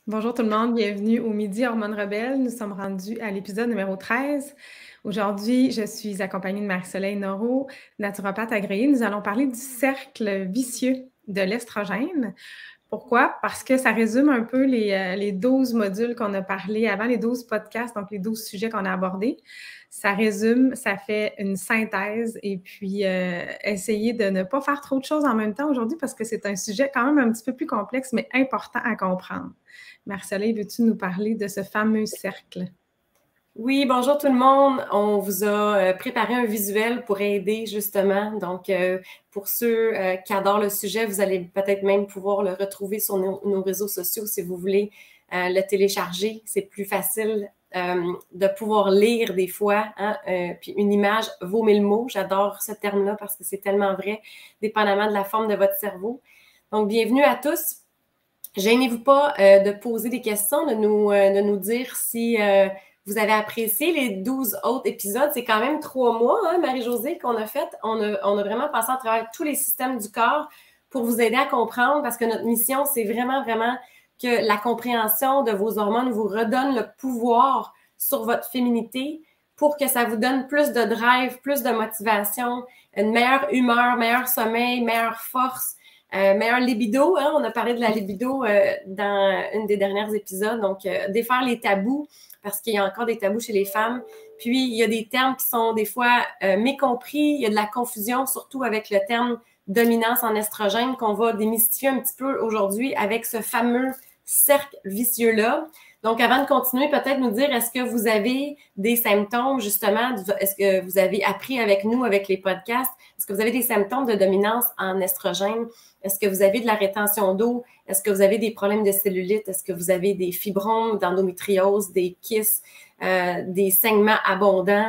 Bonjour tout le monde, bienvenue au Midi Hormones Rebelles. Nous sommes rendus à l'épisode numéro 13. Aujourd'hui, je suis accompagnée de Marie-Soleil Noro, naturopathe agréée. Nous allons parler du cercle vicieux de l'estrogène. Pourquoi? Parce que ça résume un peu les 12 modules qu'on a parlé avant, les 12 podcasts, donc les 12 sujets qu'on a abordés. Ça résume, ça fait une synthèse et puis essayer de ne pas faire trop de choses en même temps aujourd'hui parce que c'est un sujet quand même un petit peu plus complexe, mais important à comprendre. Marie-Soleil, veux-tu nous parler de ce fameux cercle? Oui, bonjour tout le monde. On vous a préparé un visuel pour aider justement. Donc, pour ceux qui adorent le sujet, vous allez peut-être même pouvoir le retrouver sur nos réseaux sociaux si vous voulez le télécharger. C'est plus facile de pouvoir lire des fois. Hein, puis une image vaut mille mots. J'adore ce terme-là parce que c'est tellement vrai, dépendamment de la forme de votre cerveau. Donc, bienvenue à tous. Gênez-vous pas de poser des questions, de nous dire si vous avez apprécié les 12 autres épisodes. C'est quand même 3 mois, hein, Marie-Josée, qu'on a fait. On a vraiment passé à travers tous les systèmes du corps pour vous aider à comprendre parce que notre mission, c'est vraiment que la compréhension de vos hormones vous redonne le pouvoir sur votre féminité pour que ça vous donne plus de drive, plus de motivation, une meilleure humeur, meilleur sommeil, meilleure force. Meilleur libido, hein, on a parlé de la libido dans une des dernières épisodes, donc défaire les tabous, parce qu'il y a encore des tabous chez les femmes. Puis, il y a des termes qui sont des fois mécompris, il y a de la confusion, surtout avec le terme dominance en estrogène, qu'on va démystifier un petit peu aujourd'hui avec ce fameux cercle vicieux-là. Donc, avant de continuer, peut-être nous dire, est-ce que vous avez des symptômes, justement, est-ce que vous avez appris avec nous, avec les podcasts, est-ce que vous avez des symptômes de dominance en estrogène? Est-ce que vous avez de la rétention d'eau? Est-ce que vous avez des problèmes de cellulite? Est-ce que vous avez des fibromes, d'endométriose, des kystes, des saignements abondants,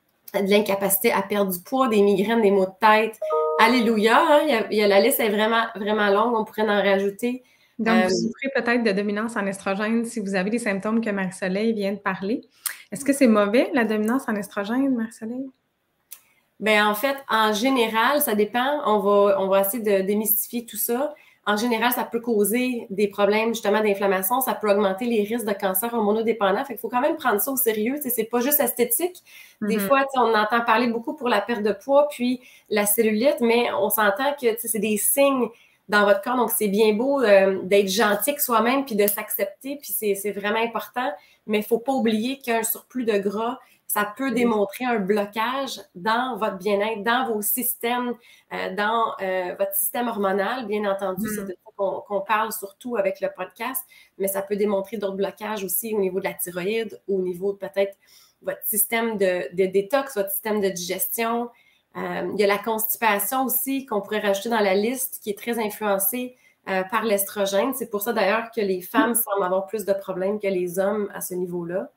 de l'incapacité à perdre du poids, des migraines, des maux de tête? Alléluia! Hein? La liste est vraiment longue. On pourrait en rajouter. Donc, vous souffrez peut-être de dominance en estrogène si vous avez les symptômes que Marie-Soleil vient de parler. Est-ce que c'est mauvais, la dominance en estrogène, Marie-Soleil? Ben, en fait, en général, ça dépend. On va essayer de démystifier tout ça. En général, ça peut causer des problèmes justement d'inflammation, ça peut augmenter les risques de cancer hormonodépendant. Fait qu'il faut quand même prendre ça au sérieux. C'est pas juste esthétique. Des fois, on entend parler beaucoup pour la perte de poids, puis la cellulite, mais on s'entend que c'est des signes dans votre corps. Donc, c'est bien beau d'être gentil avec soi-même, puis de s'accepter, puis c'est vraiment important. Mais il ne faut pas oublier qu'un surplus de gras, ça peut démontrer un blocage dans votre bien-être, dans vos systèmes, dans votre système hormonal, bien entendu. C'est de ça qu'on parle surtout avec le podcast, mais ça peut démontrer d'autres blocages aussi au niveau de la thyroïde, au niveau de peut-être votre système de détox, votre système de digestion. Il y a la constipation aussi qu'on pourrait rajouter dans la liste qui est très influencée par l'estrogène. C'est pour ça d'ailleurs que les femmes semblent avoir plus de problèmes que les hommes à ce niveau-là.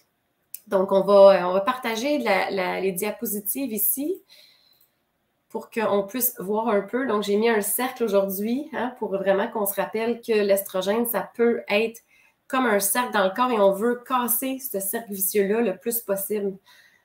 Donc, on va partager les diapositives ici pour qu'on puisse voir un peu. Donc, j'ai mis un cercle aujourd'hui pour vraiment qu'on se rappelle que l'estrogène, ça peut être comme un cercle dans le corps et on veut casser ce cercle vicieux-là le plus possible.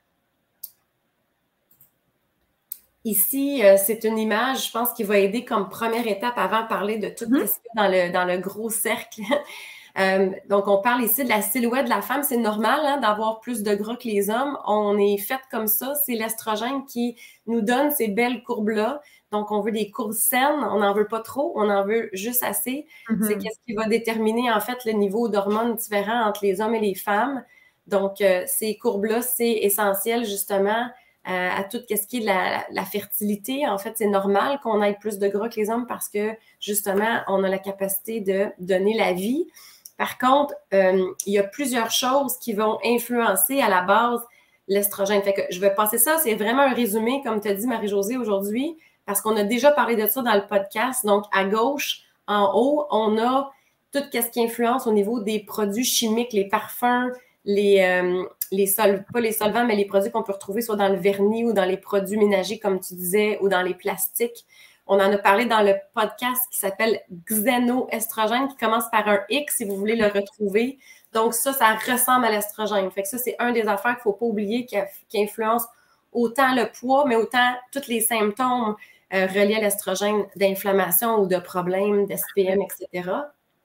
Ici, c'est une image, je pense, qui va aider comme première étape avant de parler de tout ce qu'il y a dans le gros cercle. Donc, on parle ici de la silhouette de la femme. C'est normal d'avoir plus de gras que les hommes. On est fait comme ça. C'est l'estrogène qui nous donne ces belles courbes-là. Donc, on veut des courbes saines. On n'en veut pas trop. On en veut juste assez. C'est qu'est-ce qui va déterminer, en fait, le niveau d'hormones différents entre les hommes et les femmes. Donc, ces courbes-là, c'est essentiel, justement, à tout ce qui est de la fertilité. En fait, c'est normal qu'on ait plus de gras que les hommes parce que, justement, on a la capacité de donner la vie. Par contre, il y a plusieurs choses qui vont influencer à la base l'estrogène. Fait que je vais passer ça, c'est vraiment un résumé, comme tu as dit, Marie-Josée, aujourd'hui, parce qu'on a déjà parlé de ça dans le podcast. Donc, à gauche, en haut, on a tout ce qui influence au niveau des produits chimiques, les parfums, pas les solvants, mais les produits qu'on peut retrouver soit dans le vernis ou dans les produits ménagers, comme tu disais, ou dans les plastiques. On en a parlé dans le podcast qui s'appelle Xénoestrogène, qui commence par un X, si vous voulez le retrouver. Donc, ça ressemble à l'estrogène. Fait que ça, c'est un des affaires qu'il ne faut pas oublier qui influence autant le poids, mais autant tous les symptômes reliés à l'estrogène d'inflammation ou de problèmes, d'SPM, etc.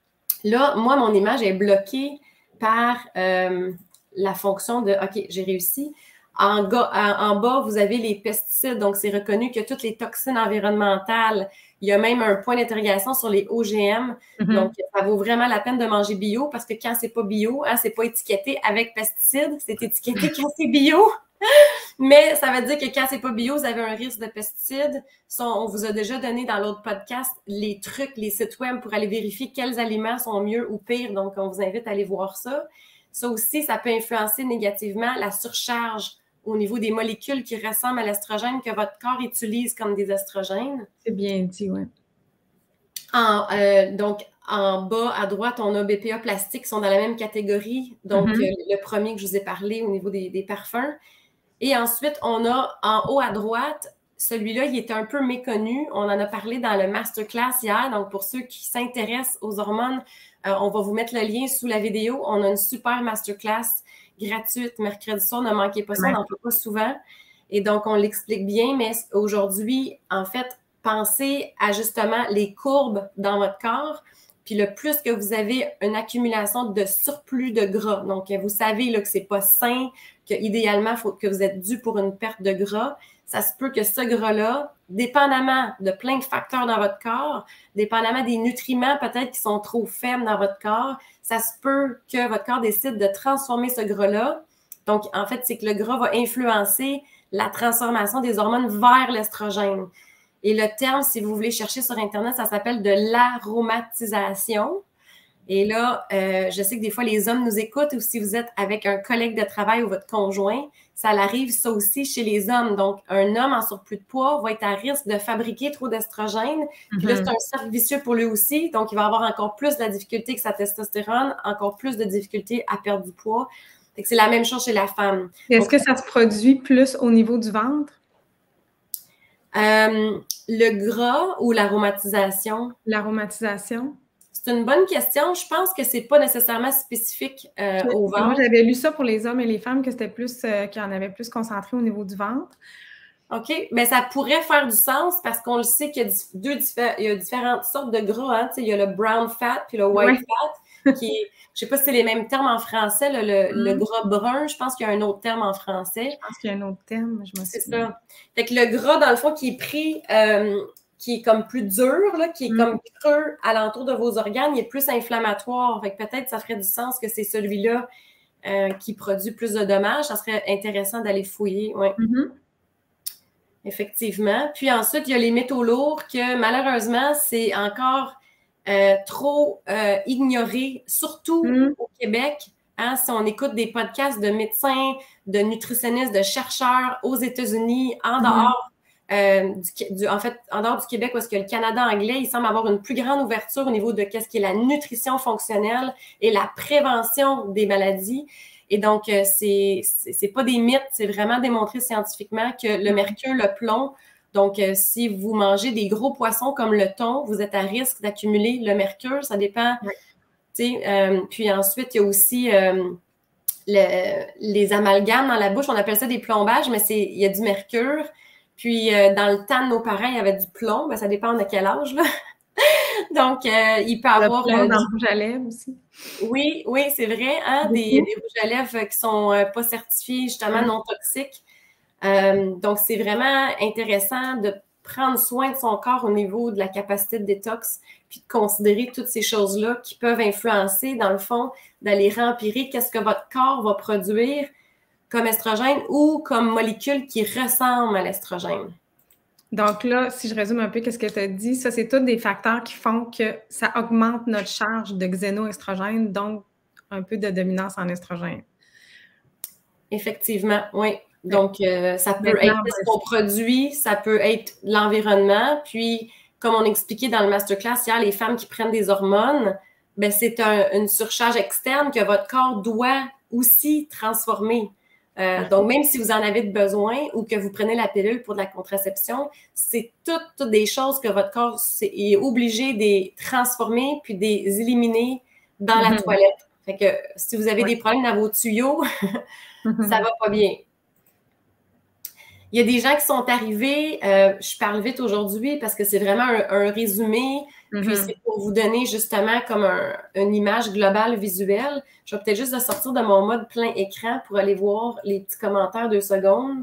Là, moi, mon image est bloquée par la fonction de « OK, j'ai réussi ». En bas, vous avez les pesticides. Donc, c'est reconnu que toutes les toxines environnementales, il y a même un point d'interrogation sur les OGM. Donc, ça vaut vraiment la peine de manger bio parce que quand c'est pas bio, hein, c'est pas étiqueté avec pesticides, c'est étiqueté quand c'est bio. Mais ça veut dire que quand c'est pas bio, vous avez un risque de pesticides. On vous a déjà donné dans l'autre podcast les trucs, les sites web pour aller vérifier quels aliments sont mieux ou pires. Donc, on vous invite à aller voir ça. Ça aussi, ça peut influencer négativement la surcharge au niveau des molécules qui ressemblent à l'estrogène que votre corps utilise comme des estrogènes. C'est bien dit, oui. Donc, en bas à droite, on a BPA plastique qui sont dans la même catégorie. Donc, le premier que je vous ai parlé au niveau des parfums. Et ensuite, on a en haut à droite, celui-là, il était un peu méconnu. On en a parlé dans le masterclass hier. Donc, pour ceux qui s'intéressent aux hormones, on va vous mettre le lien sous la vidéo. On a une super masterclass gratuite mercredi soir. Ne manquez pas ça, on n'en fait pas souvent. Et donc, on l'explique bien. Mais aujourd'hui, en fait, pensez à justement les courbes dans votre corps. Puis le plus que vous avez une accumulation de surplus de gras, donc vous savez là, que c'est pas sain, qu'idéalement, il faut que vous êtes dû pour une perte de gras, ça se peut que ce gras-là, dépendamment de plein de facteurs dans votre corps, dépendamment des nutriments peut-être qui sont trop faibles dans votre corps, ça se peut que votre corps décide de transformer ce gras-là. Donc, en fait, c'est que le gras va influencer la transformation des hormones vers l'estrogène. Et le terme, si vous voulez chercher sur Internet, ça s'appelle de l'aromatisation. Et là, je sais que des fois, les hommes nous écoutent ou si vous êtes avec un collègue de travail ou votre conjoint, ça arrive ça aussi chez les hommes. Donc, un homme en surplus de poids va être à risque de fabriquer trop d'estrogène. Puis là, c'est un cercle vicieux pour lui aussi. Donc, il va avoir encore plus de la difficulté que sa testostérone, encore plus de difficulté à perdre du poids. Fait que c'est la même chose chez la femme. Est-ce que ça se produit plus au niveau du ventre? Le gras ou l'aromatisation? L'aromatisation? C'est une bonne question. Je pense que c'est pas nécessairement spécifique au ventre. Moi, j'avais lu ça pour les hommes et les femmes, que c'était plus, qu'il y en avait plus concentré au niveau du ventre. OK. Mais ça pourrait faire du sens parce qu'on le sait qu'il y a différentes sortes de gras. Hein? Il y a le brown fat puis le white fat qui est, je sais pas si c'est les mêmes termes en français, le gras brun, je pense qu'il y a un autre terme en français. Je pense qu'il y a un autre terme, je me souviens. C'est ça. Fait que le gras, dans le fond, qui est pris, qui est comme plus dur, là, qui est comme creux alentour de vos organes, il est plus inflammatoire. Fait que peut-être ça ferait du sens que c'est celui-là qui produit plus de dommages. Ça serait intéressant d'aller fouiller, oui. Effectivement. Puis ensuite, il y a les métaux lourds que malheureusement, c'est encore trop ignoré, surtout au Québec. Hein, si on écoute des podcasts de médecins, de nutritionnistes, de chercheurs aux États-Unis, en dehors en dehors du Québec, parce que le Canada anglais, il semble avoir une plus grande ouverture au niveau de qu'est-ce qui est la nutrition fonctionnelle et la prévention des maladies. Et donc, c'est pas des mythes, c'est vraiment démontré scientifiquement que le mercure, le plomb, donc si vous mangez des gros poissons comme le thon, vous êtes à risque d'accumuler le mercure, ça dépend. Puis ensuite, il y a aussi les amalgames dans la bouche, on appelle ça des plombages, mais il y a du mercure. Puis dans le temps de nos parents, il y avait du plomb, ben, ça dépend de quel âge, là. Donc, il peut avoir... Le plomb dans le rouge à lèvres aussi. Oui, c'est vrai, hein, des rouges à lèvres qui sont pas certifiés, justement, non toxiques. Donc, c'est vraiment intéressant de prendre soin de son corps au niveau de la capacité de détox, puis de considérer toutes ces choses-là qui peuvent influencer, dans le fond, d'aller rempirer qu'est-ce que votre corps va produire comme estrogène ou comme molécule qui ressemble à l'estrogène. Donc là, si je résume un peu ce que tu as dit, ça, c'est tous des facteurs qui font que ça augmente notre charge de xénoestrogène, donc un peu de dominance en estrogène. Effectivement, oui. Donc, ça peut être ce qu'on produit, ça peut être l'environnement. Puis, comme on expliquait dans le masterclass hier, les femmes qui prennent des hormones, ben, c'est une surcharge externe que votre corps doit aussi transformer. Donc, même si vous en avez besoin ou que vous prenez la pilule pour de la contraception, c'est toutes des choses que votre corps est obligé de transformer puis de les éliminer dans la toilette. Fait que si vous avez des problèmes dans vos tuyaux, ça va pas bien. Il y a des gens qui sont arrivés, je parle vite aujourd'hui parce que c'est vraiment un résumé, puis c'est pour vous donner justement comme une image globale visuelle. Je vais peut-être juste sortir de mon mode plein écran pour aller voir les petits commentaires 2 secondes.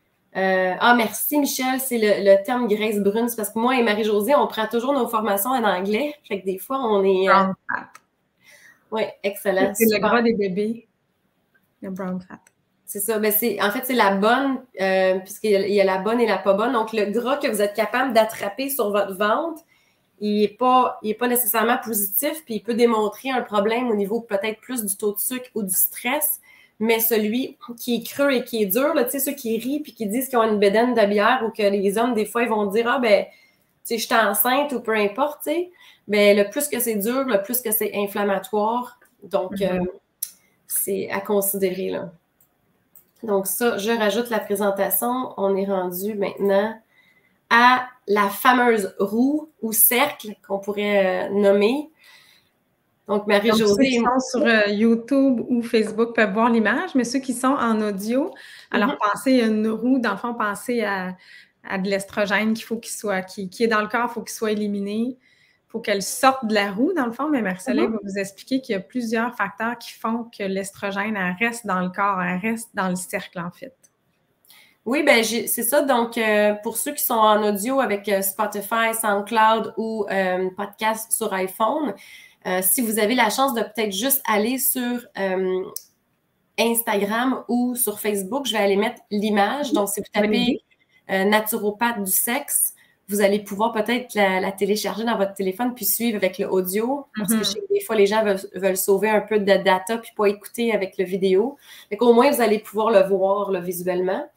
Merci Michel, c'est le terme graisse brune, c'est parce que moi et Marie-Josée, on prend toujours nos formations en anglais, fait que des fois on est... Brown fat. Oui, excellent. C'est le gras des bébés, le brown fat. C'est ça. Ben en fait, c'est la bonne, puisqu'il y a la bonne et la pas bonne. Donc, le gras que vous êtes capable d'attraper sur votre ventre, il n'est pas nécessairement positif, puis il peut démontrer un problème au niveau peut-être plus du taux de sucre ou du stress. Mais celui qui est creux et qui est dur, tu sais, ceux qui rient puis qui disent qu'ils ont une bédaine de bière ou que les hommes, des fois, ils vont dire « Ah, ben, tu sais, je suis enceinte » ou peu importe, tu sais. Ben, le plus que c'est dur, le plus que c'est inflammatoire. Donc, c'est à considérer, là. Donc ça, je rajoute la présentation. On est rendu maintenant à la fameuse roue ou cercle qu'on pourrait nommer. Donc, Marie-Josée... Ceux qui sont sur YouTube ou Facebook peuvent voir l'image, mais ceux qui sont en audio, alors pensez à une roue, dans le fond, pensez à de l'estrogène qu'il faut qui est dans le corps, il faut qu'il soit éliminé. Il faut qu'elle sorte de la roue, dans le fond, mais Marie-Soleil va vous expliquer qu'il y a plusieurs facteurs qui font que l'estrogène, elle reste dans le corps, elle reste dans le cercle, en fait. Oui, ben c'est ça. Donc, pour ceux qui sont en audio avec Spotify, SoundCloud ou podcast sur iPhone, si vous avez la chance de peut-être juste aller sur Instagram ou sur Facebook, je vais aller mettre l'image. Donc, si vous tapez naturopathe du sexe, vous allez pouvoir peut-être la télécharger dans votre téléphone puis suivre avec le audio. Parce que je sais que des fois, les gens veulent sauver un peu de data puis pas écouter avec le vidéo. Fait qu'au moins, vous allez pouvoir le voir là, visuellement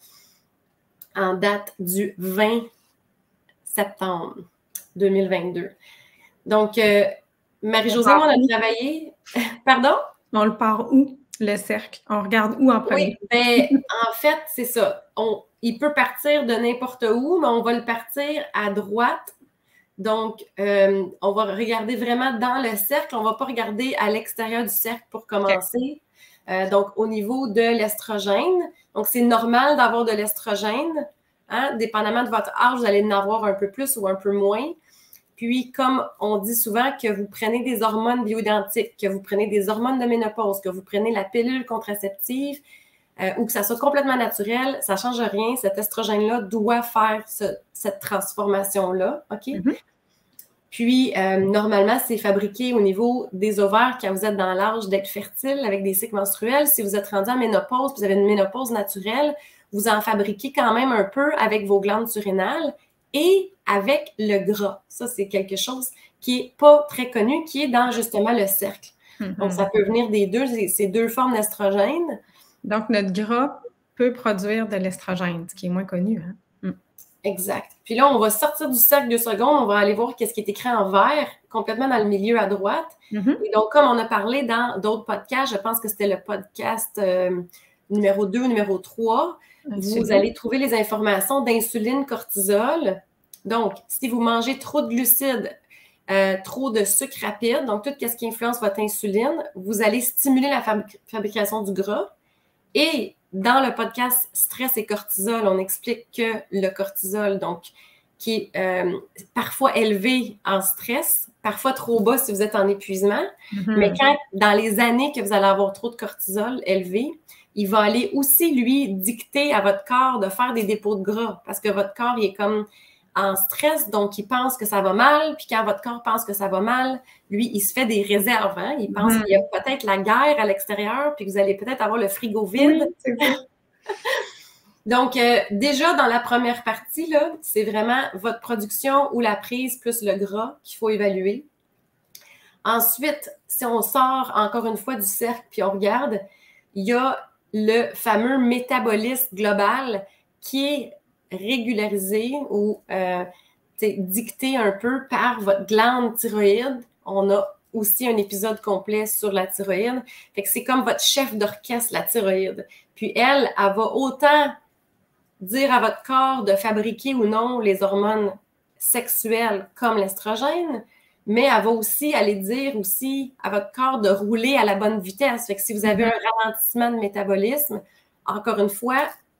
en date du 20 septembre 2022. Donc, Marie-Josée, moi, on a travaillé... Pardon? On le part où, le cercle? On regarde où en premier? Oui, bien, en fait, c'est ça. Il peut partir de n'importe où, mais on va le partir à droite. Donc, on va regarder vraiment dans le cercle. On ne va pas regarder à l'extérieur du cercle pour commencer. Donc, au niveau de l'estrogène. Donc, c'est normal d'avoir de l'estrogène. Hein? Dépendamment de votre âge, vous allez en avoir un peu plus ou un peu moins. Puis, comme on dit souvent que vous prenez des hormones bioidentiques, que vous prenez des hormones de ménopause, que vous prenez la pilule contraceptive, ou que ça soit complètement naturel, ça ne change rien. Cet estrogène-là doit faire cette transformation-là, OK? Puis, normalement, c'est fabriqué au niveau des ovaires quand vous êtes dans l'âge d'être fertile avec des cycles menstruels. Si vous êtes rendu en ménopause, vous avez une ménopause naturelle, vous en fabriquez quand même un peu avec vos glandes surrénales et avec le gras. Ça, c'est quelque chose qui n'est pas très connu, qui est dans justement le cercle. Donc, ça peut venir des deux, ces deux formes d'estrogène. Donc, notre gras peut produire de l'estrogène, ce qui est moins connu. Hein? Exact. Puis là, on va sortir du cercle 2 secondes, on va aller voir qu'est-ce qui est écrit en vert, complètement dans le milieu à droite. Et donc, comme on a parlé dans d'autres podcasts, je pense que c'était le podcast numéro 2 ou numéro 3, vous allez trouver les informations d'insuline, cortisol. Donc, si vous mangez trop de glucides, trop de sucre rapide, donc tout ce qui influence votre insuline, vous allez stimuler la fabrication du gras. Et dans le podcast Stress et cortisol, on explique que le cortisol, donc, qui est parfois élevé en stress, parfois trop bas si vous êtes en épuisement, mais quand, dans les années que vous allez avoir trop de cortisol élevé, il va aller aussi, lui, dicter à votre corps de faire des dépôts de gras parce que votre corps, il est comme en stress, donc il pense que ça va mal, puis quand votre corps pense que ça va mal, lui, il se fait des réserves. Hein? Il pense qu'il y a peut-être la guerre à l'extérieur, puis que vous allez peut-être avoir le frigo vide. Oui, c'est ça. Donc, déjà, dans la première partie, là, c'est vraiment votre production ou la prise plus le gras qu'il faut évaluer. Ensuite, si on sort encore une fois du cercle, puis on regarde, il y a le fameux métabolisme global qui est régularisé ou dicté un peu par votre glande thyroïde. On a aussi un épisode complet sur la thyroïde. Fait que c'est comme votre chef d'orchestre, la thyroïde. Puis elle va autant dire à votre corps de fabriquer ou non les hormones sexuelles comme l'estrogène, mais elle va aussi aller dire aussi à votre corps de rouler à la bonne vitesse. Fait que si vous avez un ralentissement de métabolisme, encore une fois,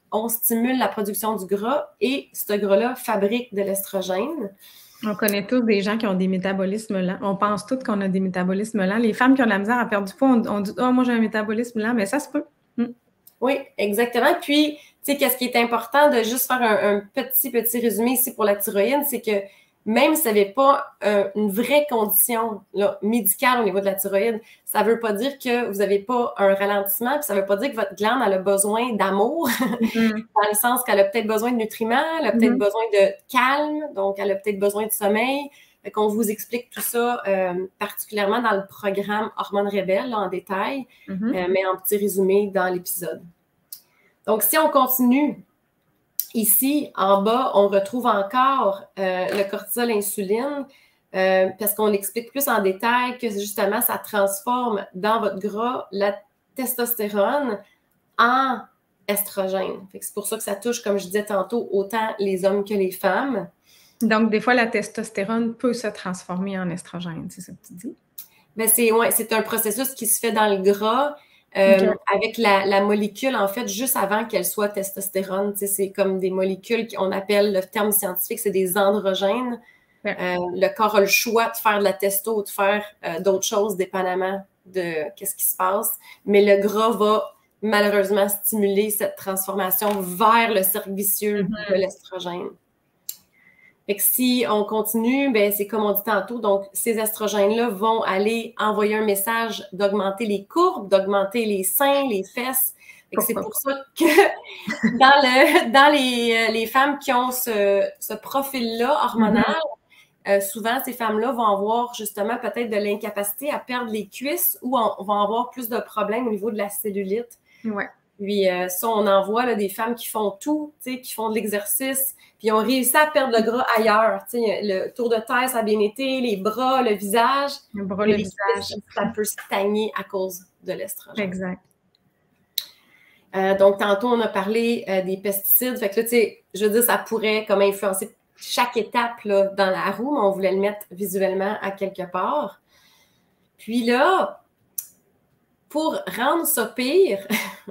on stimule la production du gras et ce gras-là fabrique de l'estrogène. On connaît tous des gens qui ont des métabolismes lents. On pense tous qu'on a des métabolismes lents. Les femmes qui ont de la misère à perdre du poids, on dit « Oh, moi, j'ai un métabolisme lent », mais ça se peut. Oui, exactement. Puis, tu sais, qu'est-ce qui est important de juste faire un petit résumé ici pour la thyroïde, c'est que même si ça n'avait pas une vraie condition là, médicale au niveau de la thyroïde, ça ne veut pas dire que vous n'avez pas un ralentissement, puis ça ne veut pas dire que votre glande elle a besoin d'amour, dans le sens qu'elle a peut-être besoin de nutriments, elle a peut-être besoin de calme, donc elle a peut-être besoin de sommeil. Qu'on vous explique tout ça particulièrement dans le programme Hormones Rebelles en détail, mais en petit résumé dans l'épisode. Donc, si on continue, ici, en bas, on retrouve encore le cortisol insuline parce qu'on l'explique plus en détail que justement, ça transforme dans votre gras la testostérone en estrogène. C'est pour ça que ça touche, comme je disais tantôt, autant les hommes que les femmes. Donc, des fois, la testostérone peut se transformer en estrogène, c'est ça que tu dis? Ben c'est un processus qui se fait dans le gras avec la molécule, en fait, juste avant qu'elle soit testostérone. C'est comme des molécules qu'on appelle, le terme scientifique, c'est des androgènes. Le corps a le choix de faire de la testo ou de faire d'autres choses, dépendamment de qu'est-ce qui se passe. Mais le gras va malheureusement stimuler cette transformation vers le cercle vicieux de l'estrogène. Fait que si on continue, ben c'est comme on dit tantôt, donc ces estrogènes-là vont aller envoyer un message d'augmenter les courbes, d'augmenter les seins, les fesses. Fait que c'est pour ça que dans les femmes qui ont ce profil-là hormonal, souvent ces femmes-là vont avoir justement peut-être de l'incapacité à perdre les cuisses ou vont avoir plus de problèmes au niveau de la cellulite. Ouais. Puis ça, on en voit là, des femmes qui font tout, qui font de l'exercice, puis ont réussi à perdre le gras ailleurs. Le tour de terre, ça a bien été, les bras, le visage. Le bras, le visage. Ça peut stagner à cause de l'estrogène. Exact. Donc, tantôt, on a parlé des pesticides. Fait que là, tu sais, je veux dire, ça pourrait comme influencer chaque étape là, dans la roue, mais on voulait le mettre visuellement à quelque part. Puis là, pour rendre ça pire,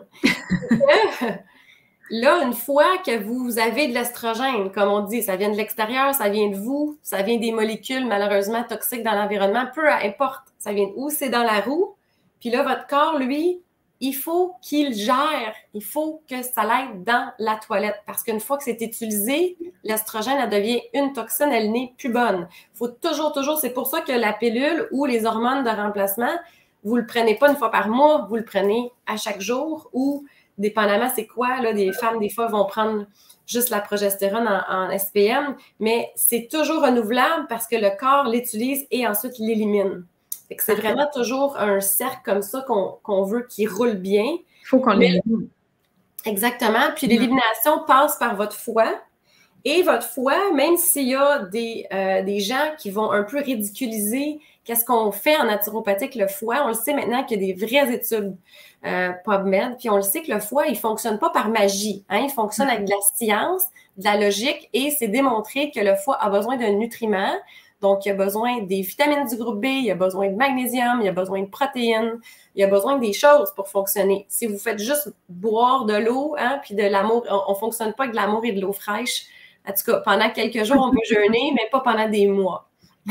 là, une fois que vous avez de l'estrogène, comme on dit, ça vient de l'extérieur, ça vient de vous, ça vient des molécules malheureusement toxiques dans l'environnement, peu importe, ça vient de où, c'est dans la roue. Puis là, votre corps, lui, il faut qu'il gère, il faut que ça l'aide dans la toilette. Parce qu'une fois que c'est utilisé, l'estrogène, elle devient une toxine, elle n'est plus bonne. Il faut toujours, c'est pour ça que la pilule ou les hormones de remplacement, vous ne le prenez pas une fois par mois, vous le prenez à chaque jour ou, dépendamment c'est quoi, là, des femmes, des fois, vont prendre juste la progestérone en SPM, mais c'est toujours renouvelable parce que le corps l'utilise et ensuite l'élimine. C'est vraiment toujours un cercle comme ça qu'on veut qui roule bien. Il faut qu'on l'élimine. Exactement. Puis l'élimination passe par votre foie. Et votre foie, même s'il y a des gens qui vont un peu ridiculiser qu'est-ce qu'on fait en naturopathie avec le foie, on le sait maintenant qu'il y a des vraies études PubMed, puis on le sait que le foie, il ne fonctionne pas par magie. Hein, il fonctionne avec de la science, de la logique, et c'est démontré que le foie a besoin d'un nutriment. Donc, il a besoin des vitamines du groupe B, il a besoin de magnésium, il a besoin de protéines, il a besoin des choses pour fonctionner. Si vous faites juste boire de l'eau, hein, puis de l'amour, on ne fonctionne pas avec de l'amour et de l'eau fraîche. En tout cas, pendant quelques jours, on peut jeûner, mais pas pendant des mois.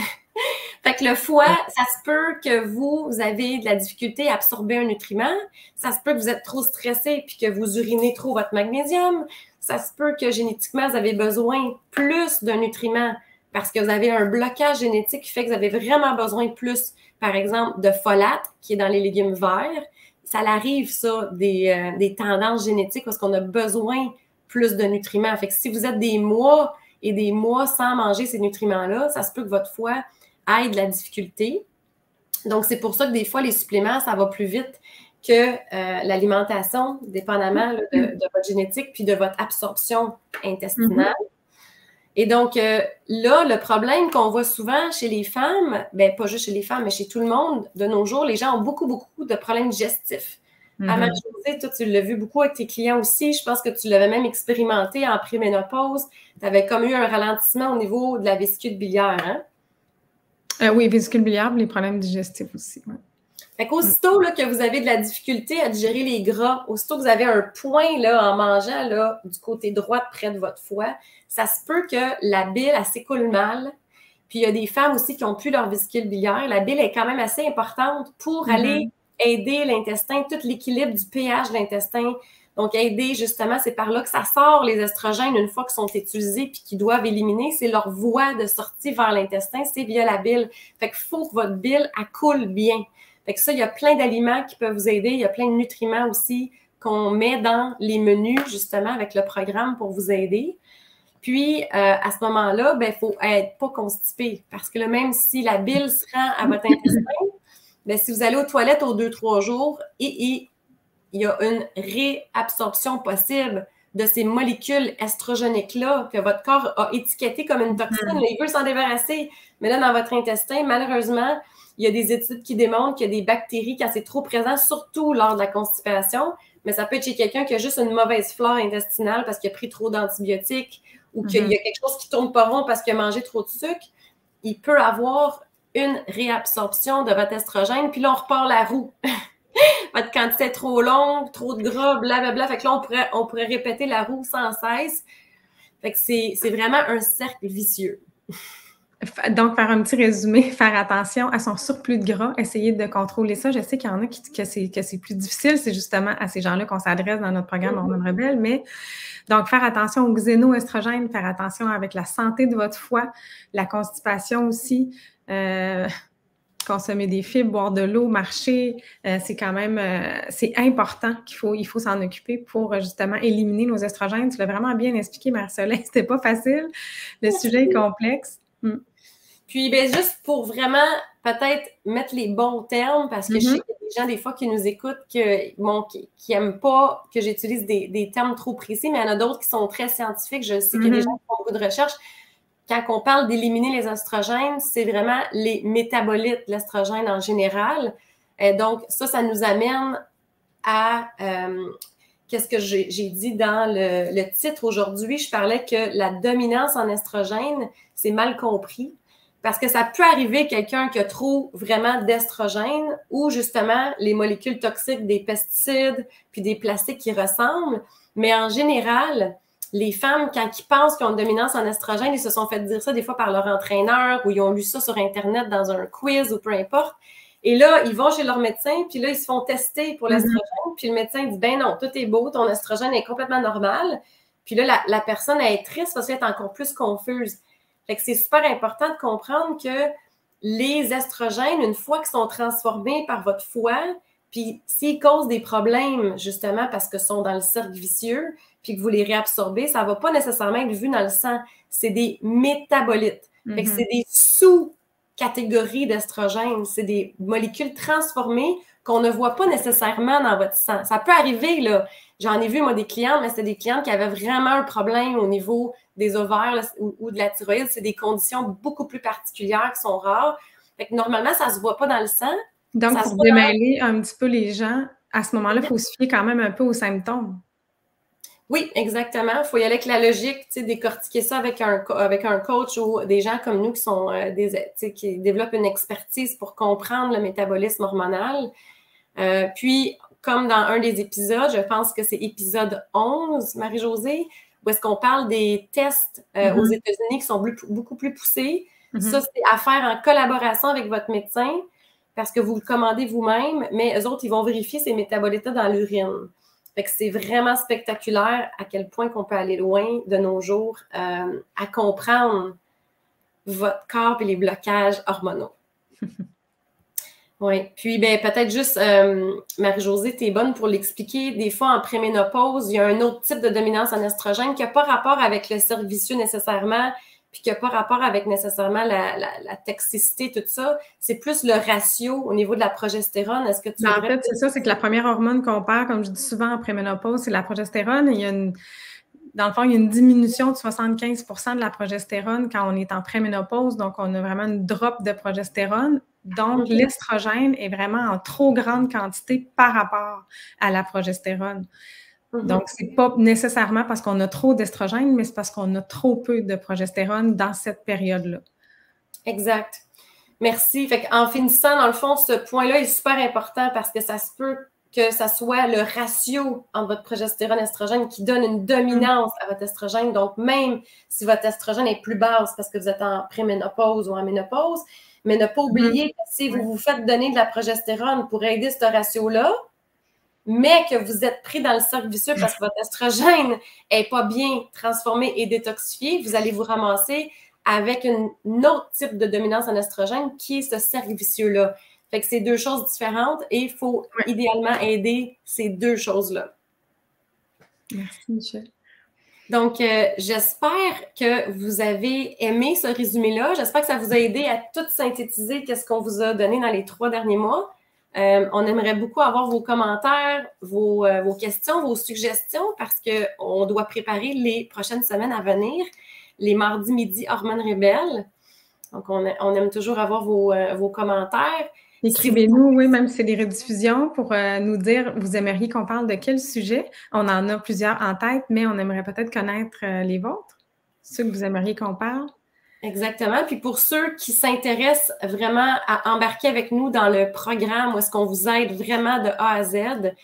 Fait que le foie, ça se peut que vous avez de la difficulté à absorber un nutriment. Ça se peut que vous êtes trop stressé puis que vous urinez trop votre magnésium. Ça se peut que génétiquement, vous avez besoin plus d'un nutriment parce que vous avez un blocage génétique qui fait que vous avez vraiment besoin de plus, par exemple, de folate qui est dans les légumes verts. Ça arrive, ça, des tendances génétiques parce qu'on a besoin plus de nutriments. Fait que si vous êtes des mois et des mois sans manger ces nutriments-là, ça se peut que votre foie ait de la difficulté. Donc, c'est pour ça que des fois, les suppléments, ça va plus vite que l'alimentation, dépendamment là, de votre génétique puis de votre absorption intestinale. Et donc, là, le problème qu'on voit souvent chez les femmes, bien, pas juste chez les femmes, mais chez tout le monde, de nos jours, les gens ont beaucoup de problèmes digestifs. À Marie-Josée, toi, tu l'as vu beaucoup avec tes clients aussi. Je pense que tu l'avais même expérimenté en préménopause. Tu avais comme eu un ralentissement au niveau de la vésicule biliaire, hein? Oui, vésicule biliaire, les problèmes digestifs aussi. Ouais. Fait qu'aussitôt là, que vous avez de la difficulté à digérer les gras, aussitôt que vous avez un point là, en mangeant là, du côté droit près de votre foie, ça se peut que la bile, elle s'écoule mal. Puis il y a des femmes aussi qui n'ont plus leur vésicule biliaire. La bile est quand même assez importante pour aller aider l'intestin, tout l'équilibre du pH de l'intestin. Donc, aider, justement, c'est par là que ça sort les estrogènes une fois qu'ils sont utilisés puis qu'ils doivent éliminer. C'est leur voie de sortie vers l'intestin, c'est via la bile. Fait qu'il faut que votre bile, elle coule bien. Fait que ça, il y a plein d'aliments qui peuvent vous aider. Il y a plein de nutriments aussi qu'on met dans les menus, justement, avec le programme pour vous aider. Puis, à ce moment-là, ben, il faut être pas constipé. Parce que là, même si la bile se rend à votre intestin, ben, si vous allez aux toilettes aux 2-3 jours, il y a une réabsorption possible de ces molécules estrogéniques-là que votre corps a étiquetées comme une toxine. Là, il veut s'en débarrasser. Mais là, dans votre intestin, malheureusement, il y a des études qui démontrent qu'il y a des bactéries quand c'est trop présent, surtout lors de la constipation. Mais ça peut être chez quelqu'un qui a juste une mauvaise flore intestinale parce qu'il a pris trop d'antibiotiques ou qu'il y a quelque chose qui tourne pas rond parce qu'il a mangé trop de sucre. Il peut avoir une réabsorption de votre estrogène, puis là, on repart la roue. Votre quantité est trop longue, trop de gras, blablabla. Fait que là, on pourrait répéter la roue sans cesse. Fait que c'est vraiment un cercle vicieux. Donc, faire un petit résumé, faire attention à son surplus de gras, essayer de contrôler ça. Je sais qu'il y en a que c'est plus difficile, c'est justement à ces gens-là qu'on s'adresse dans notre programme Hormones Rebelles, mais donc faire attention aux xénoestrogènes, faire attention avec la santé de votre foie, la constipation aussi, consommer des fibres, boire de l'eau, marcher, c'est quand même, c'est important il faut s'en occuper pour justement éliminer nos estrogènes. Tu l'as vraiment bien expliqué, Marie-Soleil, c'était pas facile, le sujet est complexe. Puis, ben, juste pour vraiment peut-être mettre les bons termes, parce que je sais qu'il y a des gens des fois qui nous écoutent qui n'aiment pas que j'utilise des termes trop précis, mais il y en a d'autres qui sont très scientifiques. Je sais qu'il y a des gens qui font beaucoup de recherches. Quand on parle d'éliminer les estrogènes, c'est vraiment les métabolites, l'estrogène en général. Donc, ça nous amène à... qu'est-ce que j'ai dit dans le titre aujourd'hui? Je parlais que la dominance en estrogène, c'est mal compris. Parce que ça peut arriver quelqu'un qui a trop vraiment d'estrogène ou justement les molécules toxiques des pesticides puis des plastiques qui ressemblent. Mais en général, les femmes, quand ils pensent qu'ils ont une dominance en estrogène, ils se sont fait dire ça des fois par leur entraîneur ou ils ont lu ça sur Internet dans un quiz ou peu importe. Et là, ils vont chez leur médecin, puis là, ils se font tester pour l'estrogène, puis le médecin dit « Ben non, tout est beau, ton estrogène est complètement normal. » Puis là, la personne, elle est triste parce qu'elle est encore plus confuse. Fait que c'est super important de comprendre que les estrogènes, une fois qu'ils sont transformés par votre foie, puis s'ils causent des problèmes, justement, parce que sont dans le cercle vicieux, puis que vous les réabsorbez, ça ne va pas nécessairement être vu dans le sang. C'est des métabolites. Fait que c'est des sous-catégories d'estrogènes. C'est des molécules transformées qu'on ne voit pas nécessairement dans votre sang. Ça peut arriver, là. J'en ai vu, moi, des clientes, mais c'était des clientes qui avaient vraiment un problème au niveau des ovaires là, ou de la thyroïde. C'est des conditions beaucoup plus particulières qui sont rares. Fait que normalement, ça ne se voit pas dans le sang. Donc, pour démêler un petit peu les gens, à ce moment-là, il faut se fier quand même un peu aux symptômes. Oui, exactement. Il faut y aller avec la logique, tu sais, décortiquer ça avec un coach ou des gens comme nous qui sont qui développent une expertise pour comprendre le métabolisme hormonal. Puis, comme dans un des épisodes, je pense que c'est épisode 11, Marie-Josée, où est-ce qu'on parle des tests aux États-Unis qui sont beaucoup plus poussés. Ça, c'est à faire en collaboration avec votre médecin parce que vous le commandez vous-même, mais eux autres, ils vont vérifier ces métabolites dans l'urine. Fait que c'est vraiment spectaculaire à quel point qu'on peut aller loin de nos jours à comprendre votre corps et les blocages hormonaux. Oui, puis ben peut-être juste, Marie-Josée, tu es bonne pour l'expliquer. Des fois, en préménopause, il y a un autre type de dominance en estrogène qui n'a pas rapport avec le cercle vicieux nécessairement, puis qui n'a pas rapport avec nécessairement la toxicité, tout ça. C'est plus le ratio au niveau de la progestérone. Est-ce que tu en fait, c'est ça, c'est que la première hormone qu'on perd, comme je dis souvent en préménopause, c'est la progestérone. Dans le fond, il y a une diminution de 75% de la progestérone quand on est en préménopause. Donc, on a vraiment une drop de progestérone. Donc, l'estrogène est vraiment en trop grande quantité par rapport à la progestérone. Donc, c'est pas nécessairement parce qu'on a trop d'estrogène, mais c'est parce qu'on a trop peu de progestérone dans cette période-là. Exact. Merci. Fait en finissant, dans le fond, ce point-là est super important parce que ça se peut que ça soit le ratio entre votre progestérone et estrogène qui donne une dominance à votre estrogène. Donc, même si votre estrogène est plus basse parce que vous êtes en préménopause ou en ménopause, mais ne pas oublier que si vous vous faites donner de la progestérone pour aider ce ratio-là, mais que vous êtes pris dans le cercle vicieux parce que votre estrogène n'est pas bien transformé et détoxifié, vous allez vous ramasser avec un autre type de dominance en estrogène qui est ce cercle vicieux-là. Fait que c'est deux choses différentes et il faut idéalement aider ces deux choses-là. Merci, Michel. Donc, j'espère que vous avez aimé ce résumé-là. J'espère que ça vous a aidé à tout synthétiser qu'est-ce qu'on vous a donné dans les 3 derniers mois. On aimerait beaucoup avoir vos commentaires, vos questions, vos suggestions parce qu'on doit préparer les prochaines semaines à venir, les mardis midi Hormones Rebelles. Donc, on aime toujours avoir vos commentaires. Écrivez-nous, oui, même si c'est des rediffusions, pour nous dire, vous aimeriez qu'on parle de quel sujet? On en a plusieurs en tête, mais on aimerait peut-être connaître les vôtres, ceux que vous aimeriez qu'on parle. Exactement. Puis pour ceux qui s'intéressent vraiment à embarquer avec nous dans le programme où est-ce qu'on vous aide vraiment de A à Z,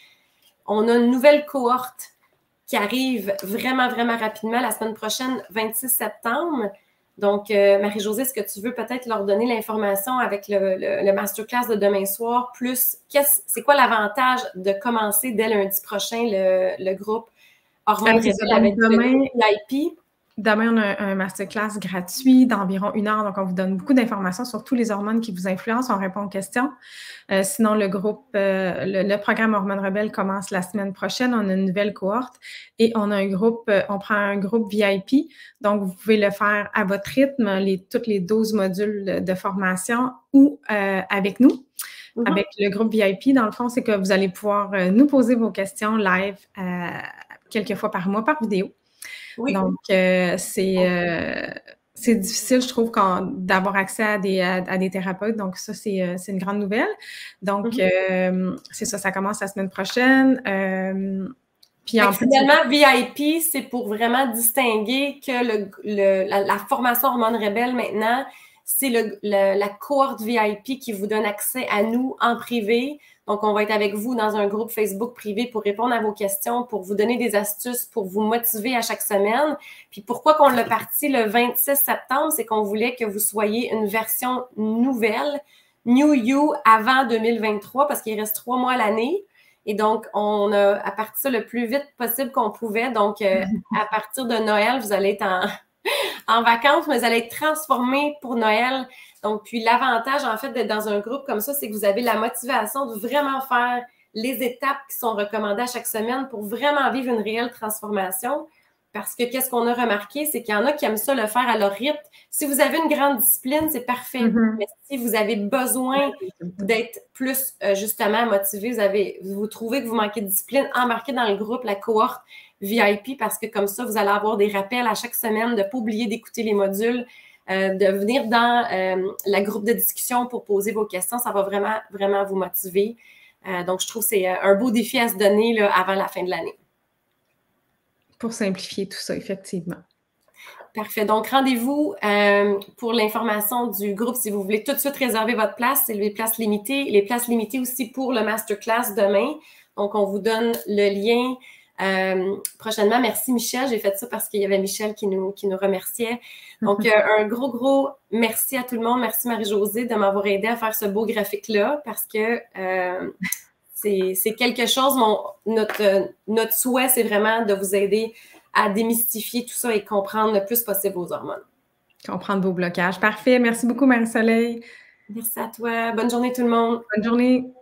on a une nouvelle cohorte qui arrive vraiment, vraiment rapidement la semaine prochaine, 26 septembre. Donc, Marie-Josée, est-ce que tu veux peut-être leur donner l'information avec le masterclass de demain soir? Plus, c'est quoi l'avantage de commencer dès lundi prochain le groupe Hormones Rebelles avec demain, le VIP? Demain, on a un masterclass gratuit d'environ 1 heure. Donc, on vous donne beaucoup d'informations sur tous les hormones qui vous influencent. On répond aux questions. Sinon, le programme Hormones Rebelles commence la semaine prochaine. On a une nouvelle cohorte et on a on prend un groupe VIP. Donc, vous pouvez le faire à votre rythme, tous les 12 modules de formation ou avec nous. Avec le groupe VIP, dans le fond, c'est que vous allez pouvoir nous poser vos questions live quelques fois par mois par vidéo. Oui. Donc, c'est difficile, je trouve, d'avoir accès à des thérapeutes. Donc, ça, c'est une grande nouvelle. Donc, c'est ça commence la semaine prochaine. Puis finalement, VIP, c'est pour vraiment distinguer que la formation Hormones Rebelles maintenant, c'est la cohorte VIP qui vous donne accès à nous en privé. Donc, on va être avec vous dans un groupe Facebook privé pour répondre à vos questions, pour vous donner des astuces, pour vous motiver à chaque semaine. Puis pourquoi qu'on l'a parti le 26 septembre, c'est qu'on voulait que vous soyez une version nouvelle, New You avant 2023, parce qu'il reste 3 mois à l'année. Et donc, on a parti ça le plus vite possible qu'on pouvait. Donc, à partir de Noël, vous allez être en vacances, mais vous allez être transformés pour Noël. Donc, puis l'avantage, en fait, d'être dans un groupe comme ça, c'est que vous avez la motivation de vraiment faire les étapes qui sont recommandées à chaque semaine pour vraiment vivre une réelle transformation. Parce que qu'est-ce qu'on a remarqué, c'est qu'il y en a qui aiment ça le faire à leur rythme. Si vous avez une grande discipline, c'est parfait. Mais si vous avez besoin d'être plus, justement, motivé, vous trouvez que vous manquez de discipline, embarquez dans le groupe, la cohorte VIP, parce que comme ça, vous allez avoir des rappels à chaque semaine, de ne pas oublier d'écouter les modules, de venir dans la groupe de discussion pour poser vos questions. Ça va vraiment, vraiment vous motiver. Donc, je trouve que c'est un beau défi à se donner là, avant la fin de l'année. Pour simplifier tout ça, effectivement. Parfait. Donc, rendez-vous pour l'information du groupe si vous voulez tout de suite réserver votre place. C'est les places limitées. Les places limitées aussi pour le masterclass demain. Donc, on vous donne le lien prochainement. Merci, Michel. J'ai fait ça parce qu'il y avait Michel qui nous remerciait. Donc, un gros merci à tout le monde. Merci, Marie-Josée, de m'avoir aidé à faire ce beau graphique-là parce que c'est quelque chose, notre souhait, c'est vraiment de vous aider à démystifier tout ça et comprendre le plus possible vos hormones. Comprendre vos blocages. Parfait. Merci beaucoup, Marie-Soleil. Merci à toi. Bonne journée tout le monde. Bonne journée.